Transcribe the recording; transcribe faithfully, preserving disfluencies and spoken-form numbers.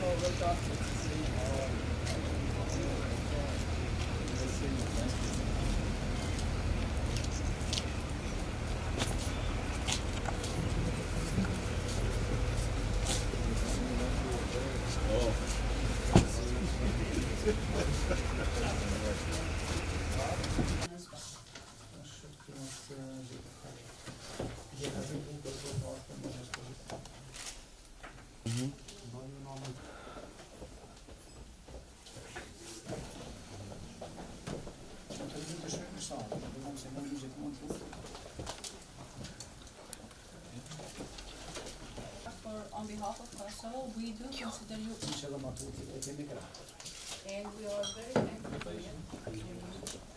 On behalf of Kosovo, we do consider you, and we are very thankful for you.